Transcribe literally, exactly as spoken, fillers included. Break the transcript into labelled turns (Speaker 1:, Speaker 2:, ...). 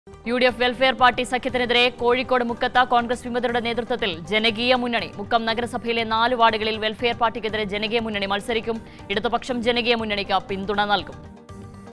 Speaker 1: U D F welfare party സഖ്യത്തിനെതിരെ കോഴിക്കോട് മുക്കത്ത് Congress വിമതരുടെ നേതൃത്വത്തിൽ ജനകീയ മുന്നണി. മുക്കം നഗരസഭയിലെ നാല് വാർഡുകളിൽ വെൽഫെയർ പാർട്ടിക്കെതിരെ ജനകീയ മുന്നണി മത്സരിക്കും. ഇടതുപക്ഷം ജനകീയ മുന്നണിക്ക് പിന്തുണ നൽകും.